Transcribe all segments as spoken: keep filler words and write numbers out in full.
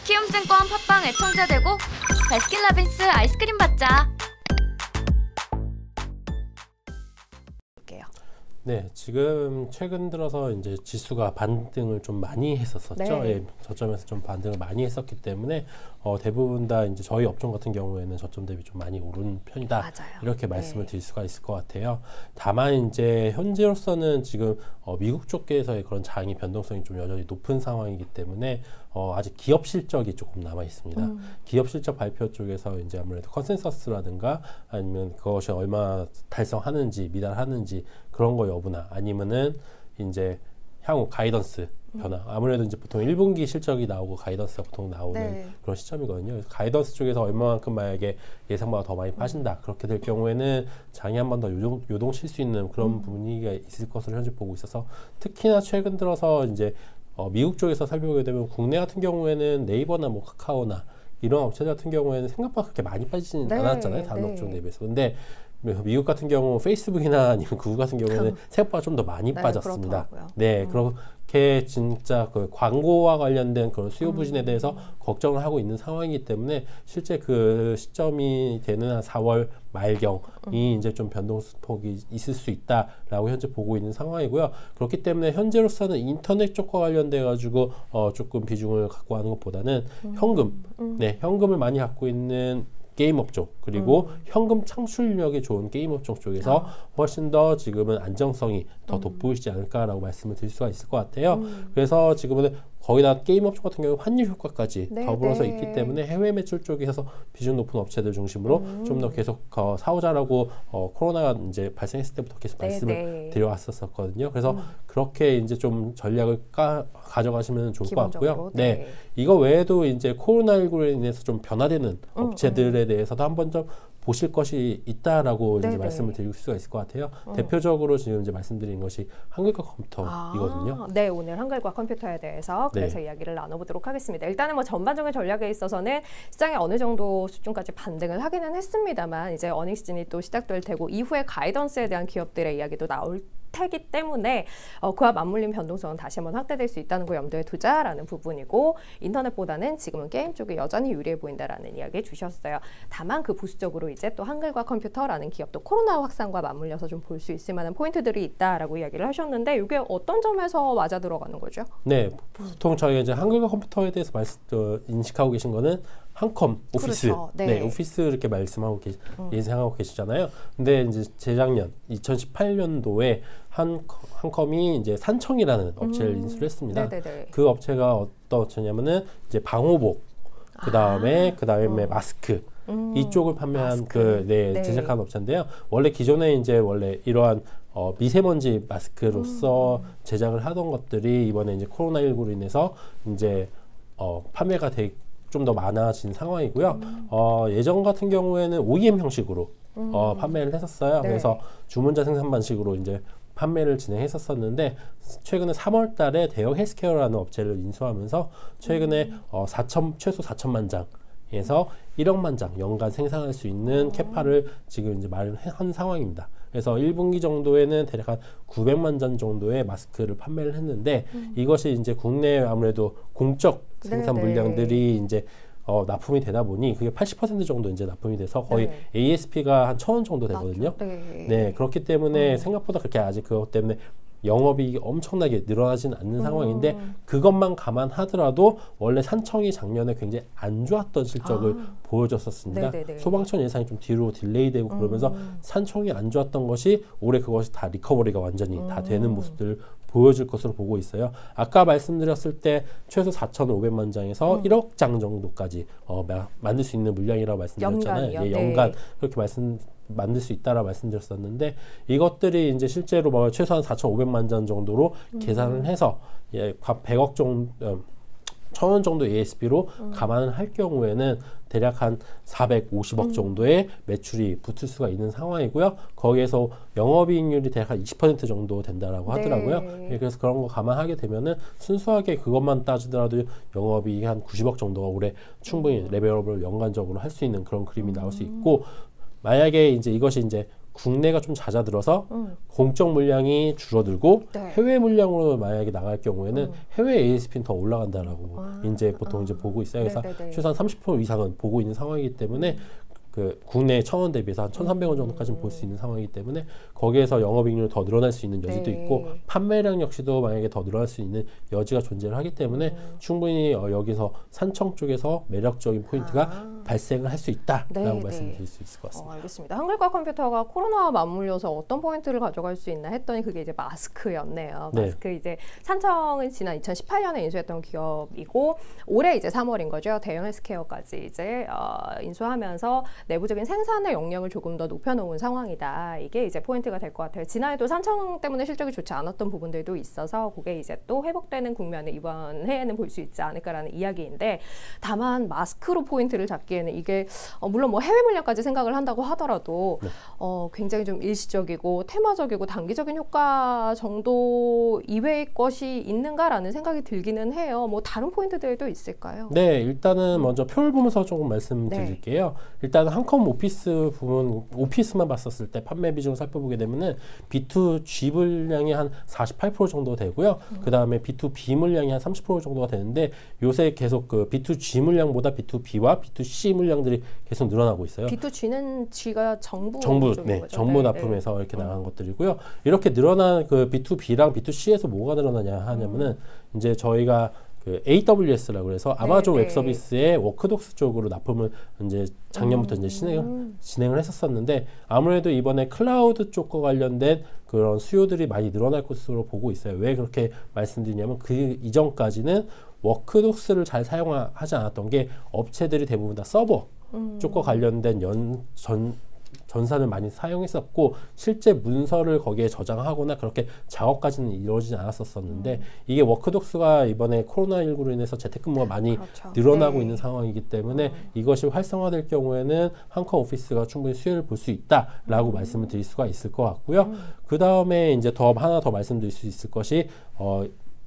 키움증권 팟빵 애청자 되고 바스킨라빈스 아이스크림 받자. 네, 지금 최근 들어서 이제 지수가 반등을 좀 많이 했었었죠. 네. 예, 저점에서 좀 반등을 많이 했었기 때문에 어, 대부분 다 이제 저희 업종 같은 경우에는 저점 대비 좀 많이 오른 편이다. 맞아요. 이렇게 말씀을 네. 드릴 수가 있을 것 같아요. 다만 이제 현재로서는 지금 어, 미국 쪽에서의 그런 장이 변동성이 좀 여전히 높은 상황이기 때문에 어, 아직 기업 실적이 조금 남아 있습니다. 음. 기업 실적 발표 쪽에서 이제 아무래도 컨센서스라든가 아니면 그것이 얼마 달성하는지 미달하는지 그런 거 여부나 아니면은 이제 향후 가이던스 변화. 아무래도 이제 보통 일 분기 실적이 나오고 가이던스가 보통 나오는 네. 그런 시점이거든요. 그래서 가이던스 쪽에서 얼마만큼 만약에 예상보다 더 많이 빠진다. 그렇게 될 경우에는 장이 한 번 더 요동, 요동칠 수 있는 그런 음. 분위기가 있을 것으로 현재 보고 있어서 특히나 최근 들어서 이제 어, 미국 쪽에서 살펴보게 되면 국내 같은 경우에는 네이버나 뭐 카카오나 이런 업체들 같은 경우에는 생각보다 그렇게 많이 빠지지는 네. 않았잖아요. 다른 네. 업종 대비해서. 근데 미국 같은 경우 페이스북이나 아니면 구글 같은 경우에는 생각보다 좀 더 많이 네, 빠졌습니다. 그렇더라고요. 네, 음. 그렇게 진짜 그 광고와 관련된 그런 수요 부진에 음. 대해서 걱정을 하고 있는 상황이기 때문에 실제 그 시점이 되는 한 사월 말경이 음. 이제 좀 변동폭이 있을 수 있다라고 현재 보고 있는 상황이고요. 그렇기 때문에 현재로서는 인터넷 쪽과 관련돼 가지고 어 조금 비중을 갖고 하는 것보다는 음. 현금, 음. 네, 현금을 많이 갖고 있는 게임 업종 그리고 음. 현금 창출력이 좋은 게임 업종 쪽에서 아. 훨씬 더 지금은 안정성이 더 음. 돋보이지 않을까라고 말씀을 드릴 수가 있을 것 같아요. 음. 그래서 지금은 거기다 게임 업종 같은 경우 환율 효과까지 네, 더불어서 네. 있기 때문에 해외 매출 쪽에서 비중 높은 업체들 중심으로 음. 좀 더 계속 어, 사오자라고 어, 코로나가 이제 발생했을 때부터 계속 네, 말씀을 네. 드려왔었거든요. 그래서 음. 그렇게 이제 좀 전략을 까, 가져가시면 좋을 것 같고요. 기본적으로, 네. 네. 이거 외에도 이제 코로나십구로 인해서 좀 변화되는 음, 업체들에 음. 대해서도 한번 좀 보실 것이 있다라고 이제 네네. 말씀을 드릴 수가 있을 것 같아요. 음. 대표적으로 지금 이제 말씀드린 것이 한글과 컴퓨터이거든요. 아, 네, 오늘 한글과 컴퓨터에 대해서 그래서 네. 이야기를 나눠보도록 하겠습니다. 일단은 뭐 전반적인 전략에 있어서는 시장이 어느 정도 수준까지 반등을 하기는 했습니다만 이제 어닝 시즌이 또 시작될 테고 이후에 가이던스에 대한 기업들의 이야기도 나올 테기 때문에 어, 그와 맞물린 변동성은 다시 한번 확대될 수 있다는 거 염두에 두자라는 부분이고 인터넷보다는 지금은 게임 쪽이 여전히 유리해 보인다라는 이야기 주셨어요. 다만 그 부수적으로 이제 또 한글과 컴퓨터라는 기업도 코로나 확산과 맞물려서 좀 볼 수 있을 만한 포인트들이 있다라고 이야기를 하셨는데 이게 어떤 점에서 맞아 들어가는 거죠? 네, 보통 저희가 이제 한글과 컴퓨터에 대해서 말씀, 어, 인식하고 계신 거는 한컴, 오피스, 그렇죠. 네. 네, 오피스 이렇게 말씀하고 계시, 음. 예상하고 계시잖아요. 근데 이제 재작년 이천십팔 년도에 한 한컴이 이제 산청이라는 업체를 음. 인수를 했습니다. 네네네. 그 업체가 어떤 업체냐면은 이제 방호복, 그 다음에 아. 그 다음에 어. 마스크. 음. 이쪽을 판매한 마스크. 그, 네, 네. 제작한 업체인데요. 원래 기존에 이제 원래 이러한 어, 미세먼지 마스크로서 음. 제작을 하던 것들이 이번에 이제 코로나십구로 인해서 이제 어, 판매가 좀 더 많아진 상황이고요. 음. 어, 예전 같은 경우에는 오이엠 형식으로 음. 어, 판매를 했었어요. 네. 그래서 주문자 생산 방식으로 이제 판매를 진행했었었는데 최근에 삼월 달에 대형 헬스케어라는 업체를 인수하면서 최근에 음. 어, 사천 최소 사천만 장에서 일억만 장 연간 생산할 수 있는 어. 캐파를 지금 이제 마련한 상황입니다. 그래서 일 분기 정도에는 대략 한 구백만 장 정도의 마스크를 판매를 했는데 음. 이것이 이제 국내 아무래도 공적 생산 네네. 물량들이 이제 어, 납품이 되다 보니 그게 팔십 퍼센트 정도 이제 납품이 돼서 거의 네. 에이에스피가 한 천 원 정도 되거든요. 맞죠. 네. 네, 그렇기 때문에 음. 생각보다 그렇게 아직 그것 때문에 영업이익이 엄청나게 늘어나지는 않는 음. 상황인데 그것만 감안하더라도 원래 산청이 작년에 굉장히 안 좋았던 실적을 아. 보여줬었습니다. 네네네. 소방청 예상이 좀 뒤로 딜레이되고 그러면서 음. 산청이 안 좋았던 것이 올해 그것이 다 리커버리가 완전히 다 되는 음. 모습들을 보여줄 것으로 보고 있어요. 아까 말씀드렸을 때 최소 사천오백만 장에서 음. 일억 장 정도까지 어, 마, 만들 수 있는 물량이라고 말씀드렸잖아요. 연간이요? 예, 네. 연간 그렇게 말씀 만들 수 있다라고 말씀드렸었는데 이것들이 이제 실제로 뭐 최소한 사천오백만 장 정도로 음. 계산을 해서 예, 백억 정도 어, 천 원 정도 에이에스피로 음. 감안을 할 경우에는 대략 한 사백오십억 음. 정도의 매출이 붙을 수가 있는 상황이고요. 거기에서 영업이익률이 대략 한 이십 퍼센트 정도 된다라고 네. 하더라고요. 예, 그래서 그런 거 감안하게 되면은 순수하게 그것만 따지더라도 영업이익이 한 구십억 정도가 올해 충분히 음. 레벨업을 연간적으로 할 수 있는 그런 그림이 나올 수 있고 만약에 이제 이것이 이제 국내가 좀 잦아들어서 음. 공적 물량이 줄어들고 네. 해외 물량으로 만약에 나갈 경우에는 음. 해외 에이에스피는 더 올라간다라고 아, 이제 보통 아. 이제 보고 있어요. 그래서 네네네. 최소한 삼십 퍼센트 이상은 보고 있는 상황이기 때문에 그 국내 천 원 대비해서 한 천삼백 원 정도까지는 볼 수 있는 상황이기 때문에 거기에서 영업이익률이 더 늘어날 수 있는 여지도 네. 있고 판매량 역시도 만약에 더 늘어날 수 있는 여지가 존재를 하기 때문에 음. 충분히 어, 여기서 산청 쪽에서 매력적인 포인트가 아. 발생을 할 수 있다라고 네, 말씀드릴 네. 수 있을 것 같습니다. 어, 알겠습니다. 한글과 컴퓨터가 코로나와 맞물려서 어떤 포인트를 가져갈 수 있나 했더니 그게 이제 마스크였네요. 네. 마스크 이제 산청은 지난 이천십팔 년에 인수했던 기업이고 올해 이제 삼월인 거죠. 대형 헬스케어까지 이제 어, 인수하면서 내부적인 생산의 역량을 조금 더 높여놓은 상황이다. 이게 이제 포인트가 될 것 같아요. 지난해도 산청 때문에 실적이 좋지 않았던 부분들도 있어서 그게 이제 또 회복되는 국면을 이번 해에는 볼 수 있지 않을까라는 이야기인데 다만 마스크로 포인트를 잡기에는 이게 어, 물론 뭐 해외 물량까지 생각을 한다고 하더라도 네. 어, 굉장히 좀 일시적이고 테마적이고 단기적인 효과 정도 이외의 것이 있는가라는 생각이 들기는 해요. 뭐 다른 포인트들도 있을까요? 네, 일단은 먼저 표를 보면서 조금 말씀드릴게요. 일단 한컴 오피스 부분, 오피스만 봤었을 때 판매 비중을 살펴보게 되면은 비투지 물량이 한 사십팔 퍼센트 정도 되고요. 음. 그 다음에 비투비 물량이 한 삼십 퍼센트 정도가 되는데 요새 계속 그 비투지 물량보다 비투비와 비투씨 물량들이 계속 늘어나고 있어요. 비투지는 G가 정부 정부, 쪽인 네, 거죠? 정부 네, 납품에서 네. 이렇게 나간 것들이고요. 이렇게 늘어난 그 비투비랑 비투씨에서 뭐가 늘어나냐 하냐면은 음. 이제 저희가 그 에이더블유에스라고 해서 아마존 네, 웹 네. 서비스의 워크독스 쪽으로 납품을 이제 작년부터 음. 이제 진행을, 진행을 했었었는데 아무래도 이번에 클라우드 쪽과 관련된 그런 수요들이 많이 늘어날 것으로 보고 있어요. 왜 그렇게 말씀드리냐면 그 이전까지는 워크독스를 잘 사용하지 않았던 게 업체들이 대부분 다 서버 음. 쪽과 관련된 연, 전, 전산을 많이 사용했었고 실제 문서를 거기에 저장하거나 그렇게 작업까지는 이루어지지 않았었었는데 음. 이게 워크독스가 이번에 코로나십구로 인해서 재택근무가 많이 그렇죠. 늘어나고 네. 있는 상황이기 때문에 음. 이것이 활성화될 경우에는 한컴 오피스가 충분히 수혜를 볼 수 있다라고 음. 말씀을 드릴 수가 있을 것 같고요. 음. 그 다음에 이제 더 하나 더 말씀드릴 수 있을 것이 어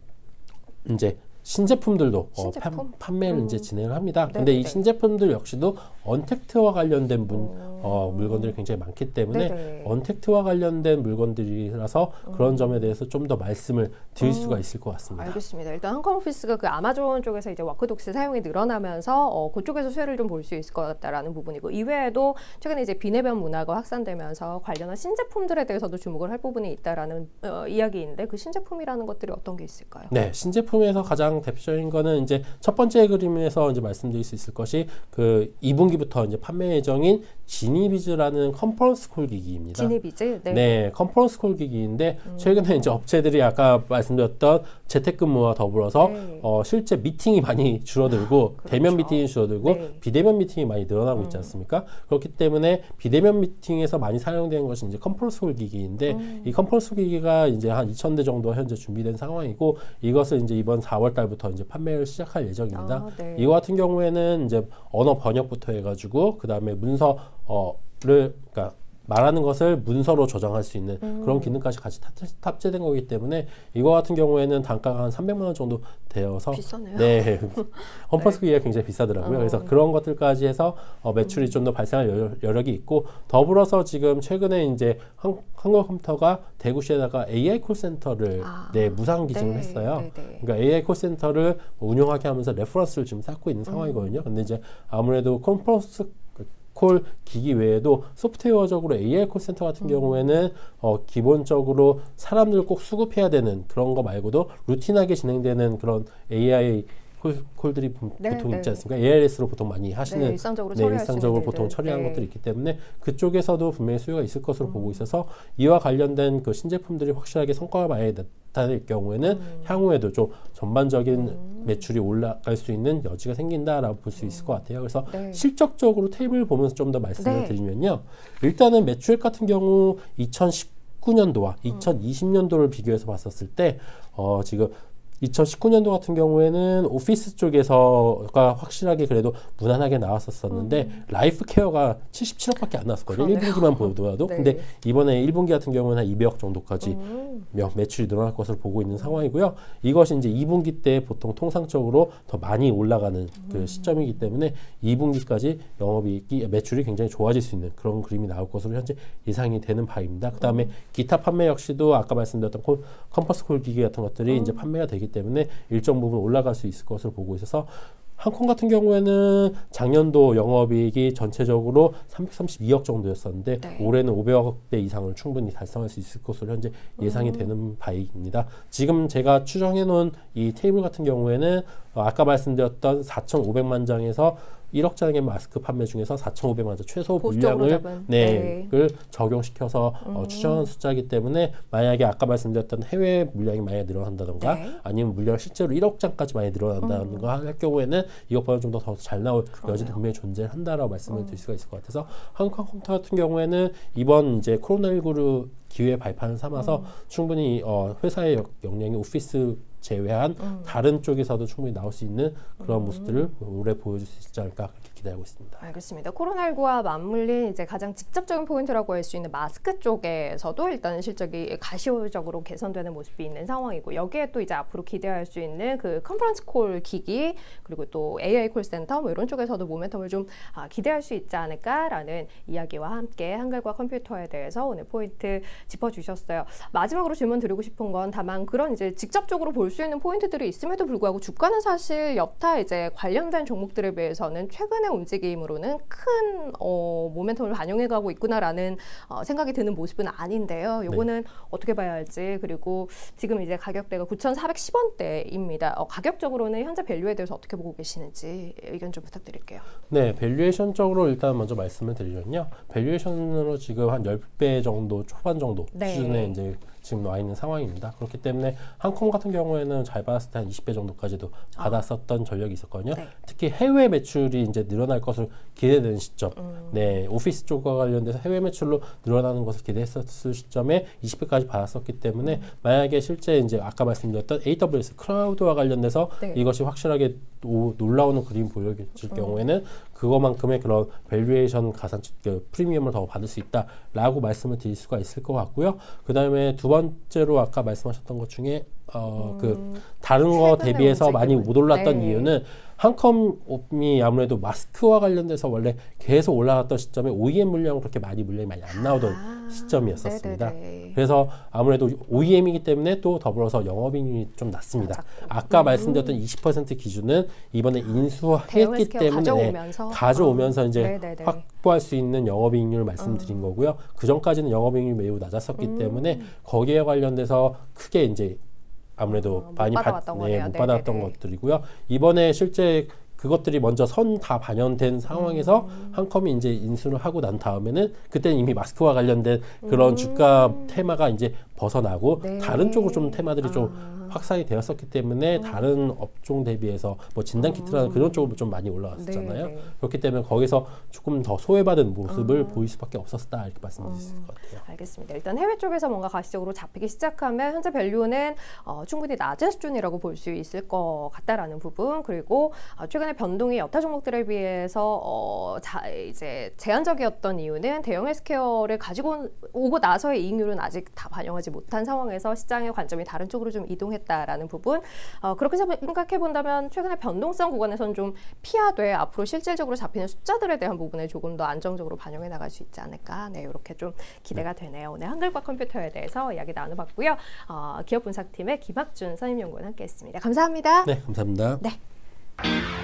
이제 신제품들도 신제품? 어, 판, 판매를 음. 이제 진행을 합니다. 근데 이 네네네. 신제품들 역시도 언택트와 관련된 문, 음. 어, 물건들이 굉장히 많기 때문에 네네. 언택트와 관련된 물건들이라서 음. 그런 점에 대해서 좀 더 말씀을 드릴 음. 수가 있을 것 같습니다. 알겠습니다. 일단 한컴 오피스가 그 아마존 쪽에서 이제 워크독스 사용이 늘어나면서 어, 그쪽에서 수혜를 좀 볼 수 있을 것 같다라는 부분이고 이외에도 최근에 이제 비내변 문화가 확산되면서 관련한 신제품들에 대해서도 주목을 할 부분이 있다라는 어, 이야기인데 그 신제품이라는 것들이 어떤 게 있을까요? 네, 신제품에서 가장 대표적인 거는 이제 첫 번째 그림에서 이제 말씀드릴 수 있을 것이 그 이 분기부터 이제 판매 예정인 지니비즈라는 컨퍼런스 콜 기기입니다. 지니비즈? 네. 네, 컨퍼런스 콜 기기인데 음. 최근에 이제 업체들이 아까 말씀드렸던 재택근무와 더불어서 네. 어, 실제 미팅이 많이 줄어들고 그렇죠. 대면 미팅이 줄어들고 네. 비대면 미팅이 많이 늘어나고 있지 음. 않습니까? 그렇기 때문에 비대면 미팅에서 많이 사용되는 것이 이제 컨퍼런스 콜 기기인데 음. 이 컨퍼런스 콜 기기가 이제 한 이천 대 정도 현재 준비된 상황이고 이것을 이제 이번 사월 달부터 이제 판매를 시작할 예정입니다. 아, 네. 이거 같은 경우에는 이제 언어 번역부터 해가지고 그 다음에 문서 어를 그러니까 말하는 것을 문서로 저장할 수 있는 음. 그런 기능까지 같이 탑, 탑재된 거기 때문에 이거 같은 경우에는 단가가 한 삼백만 원 정도 되어서 비싸네요. 네, 홈퍼스 기기가 굉장히 비싸더라고요. 어. 그래서 그런 것들까지 해서 어, 매출이 음. 좀 더 발생할 여력, 여력이 있고 더불어서 지금 최근에 이제 한, 한국컴퓨터가 대구시에다가 에이아이 콜센터를 아. 네, 무상 기증을 네, 했어요. 네, 네. 그러니까 에이아이 콜센터를 운영하게 하면서 레퍼런스를 지금 쌓고 있는 상황이거든요. 근데 이제 아무래도 컨퍼런스 콜 기기 외에도 소프트웨어적으로 에이아이 콜센터 같은 음. 경우에는 어, 기본적으로 사람들 꼭 수급해야 되는 그런 거 말고도 루틴하게 진행되는 그런 에이아이 콜, 콜들이 보- 네, 보통 네. 있지 않습니까? 에이알에스로 보통 많이 하시는 네, 일상적으로 네, 처리할 수 일상적으로 있는 보통 일들. 처리하는 네. 것들이 있기 때문에 그쪽에서도 분명히 수요가 있을 것으로 음. 보고 있어서 이와 관련된 그 신제품들이 확실하게 성과가 많이 나타낼 경우에는 음. 향후에도 좀 전반적인 음. 매출이 올라갈 수 있는 여지가 생긴다라고 볼 수 있을 것 같아요. 그래서 네. 실적적으로 테이블을 보면서 좀 더 말씀을 네. 드리면요. 일단은 매출 같은 경우 이천십구 년도와 이천이십 년도를 비교해서 봤었을 때 어, 지금 이천십구 년도 같은 경우에는 오피스 쪽에서가 확실하게 그래도 무난하게 나왔었었는데 음. 라이프 케어가 칠십칠억밖에 안 나왔었거든요. 그러네요. 일 분기만 보더라도. 네. 근데 이번에 일 분기 같은 경우는 한 이백억 정도까지 음. 매출이 늘어날 것으로 보고 있는 상황이고요. 이것이 이제 이 분기 때 보통 통상적으로 더 많이 올라가는 그 시점이기 때문에 이 분기까지 영업이익이 매출이 굉장히 좋아질 수 있는 그런 그림이 나올 것으로 현재 예상이 되는 바입니다. 그 다음에 기타 판매 역시도 아까 말씀드렸던 콜, 컴퍼스 콜 기기 같은 것들이 음. 이제 판매가 되기 때문에 일정 부분 올라갈 수 있을 것으로 보고 있어서 한콩 같은 경우에는 작년도 영업이익이 전체적으로 삼백삼십이억 정도였었는데 네. 올해는 오백억대 이상을 충분히 달성할 수 있을 것으로 현재 예상이 음. 되는 바입니다. 지금 제가 추정해 놓은 이 테이블 같은 경우에는 어, 아까 말씀드렸던 사천오백만 장에서 일억 장의 마스크 판매 중에서 사천오백만 장 최소 보수적으로 물량을 잡은. 네, 네. 을 적용시켜서 어, 음. 추정한 숫자이기 때문에 만약에 아까 말씀드렸던 해외 물량이 많이 늘어난다던가 네. 아니면 물량 실제로 일억 장까지 많이 늘어난다던가 할 경우에는 이것보다 좀 더 더 잘 나올 그러네요. 여지도 분명히 존재한다라고 말씀을 음. 드릴 수가 있을 것 같아서 한국항공터 같은 경우에는 이번 이제 코로나십구를 기회 발판을 삼아서 음. 충분히 어, 회사의 역, 역량이 오피스 제외한 음. 다른 쪽에서도 충분히 나올 수 있는 그런 음. 모습들을 올해 보여줄 수 있지 않을까 그렇게 기대하고 있습니다. 알겠습니다. 코로나십구와 맞물린 이제 가장 직접적인 포인트라고 할 수 있는 마스크 쪽에서도 일단 실적이 가시적으로 개선되는 모습이 있는 상황이고 여기에 또 이제 앞으로 기대할 수 있는 그 컨퍼런스 콜 기기 그리고 또 에이아이 콜센터 뭐 이런 쪽에서도 모멘텀을 좀 아, 기대할 수 있지 않을까라는 이야기와 함께 한글과 컴퓨터에 대해서 오늘 포인트 짚어주셨어요. 마지막으로 질문 드리고 싶은 건 다만 그런 이제 직접적으로 볼 수 있는 포인트들이 있음에도 불구하고 주가는 사실 여타 이제 관련된 종목들에 비해서는 최근의 움직임으로는 큰 어, 모멘텀을 반영해가고 있구나라는 어, 생각이 드는 모습은 아닌데요. 요거는 네. 어떻게 봐야 할지 그리고 지금 이제 가격대가 구천사백십 원대입니다. 어, 가격적으로는 현재 밸류에 대해서 어떻게 보고 계시는지 의견 좀 부탁드릴게요. 네, 밸류에이션적으로 일단 먼저 말씀을 드리면요. 밸류에이션으로 지금 한 십 배 정도 초반 정도 네. 수준에 이제 지금 와 있는 상황입니다. 그렇기 때문에 한콩 같은 경우에는 잘 받았을 때 한 이십 배 정도까지도 아. 받았었던 전력이 있었거든요. 네. 특히 해외 매출이 이제 늘어날 것으로 기대되는 시점, 음. 네, 오피스 쪽과 관련돼서 해외 매출로 늘어나는 것을 기대했었을 시점에 이십 배까지 받았었기 때문에 음. 만약에 실제 이제 아까 말씀드렸던 에이더블유에스 클라우드와 관련돼서 네. 이것이 확실하게 오, 놀라우는 그림 보여질 음. 경우에는 그것만큼의 그런 밸류에이션 가산 그 프리미엄을 더 받을 수 있다라고 말씀을 드릴 수가 있을 것 같고요. 그 다음에 두 번째로 아까 말씀하셨던 것 중에 어, 음, 그 다른 거 대비해서 많이 못 올랐던 네. 이유는 한컴이 아무래도 마스크와 관련돼서 원래 계속 올라갔던 시점에 오이엠 물량은 그렇게 많이 물량이 많이 안 나오던 아, 시점이었었습니다. 네네네. 그래서 아무래도 오이엠이기 때문에 또 더불어서 영업이익이 좀 낮습니다. 아까 음. 말씀드렸던 이십 퍼센트 기준은 이번에 대형 인수했기 헬스케어 때문에 가져오면서, 가져오면서 어. 이제 네네네. 확보할 수 있는 영업이익률을 말씀드린 음. 거고요. 그 전까지는 영업이익률이 매우 낮았었기 음. 때문에 거기에 관련돼서 크게 이제 아무래도 어, 못 많이 받아왔던 받, 거네요. 네, 못 네네네. 받았던 것들이고요. 이번에 실제 그것들이 먼저 선 다 반영된 상황에서 음. 한컴이 이제 인수를 하고 난 다음에는 그때는 이미 마스크와 관련된 그런 음. 주가 테마가 이제 벗어나고 네. 다른 쪽으로 좀 테마들이 아. 좀 확산이 되었었기 때문에 음. 다른 업종 대비해서 뭐 진단 키트라는 음. 그런 쪽으로 좀 많이 올라왔었잖아요. 네, 네. 그렇기 때문에 거기서 조금 더 소외받은 모습을 음. 보일 수밖에 없었다 이렇게 말씀드릴 수 있을 음. 것 같아요. 알겠습니다. 일단 해외 쪽에서 뭔가 가시적으로 잡히기 시작하면 현재 밸류는 어, 충분히 낮은 수준이라고 볼 수 있을 것 같다라는 부분 그리고 어, 최근에 변동이 여타 종목들에 비해서 어, 자, 이제 제한적이었던 이유는 대형 헬스케어를 가지고 오고 나서의 이익률은 아직 다 반영하지 못한 상황에서 시장의 관점이 다른 쪽으로 좀 이동했다라는 부분 어, 그렇게 생각해 본다면 최근에 변동성 구간에서는 좀 피하되 앞으로 실질적으로 잡히는 숫자들에 대한 부분에 조금 더 안정적으로 반영해 나갈 수 있지 않을까 네 이렇게 좀 기대가 되네요. 오늘 한글과 컴퓨터에 대해서 이야기 나눠봤고요. 어, 기업 분석팀의 김학준 선임연구원 함께했습니다. 감사합니다. 네, 감사합니다. 네.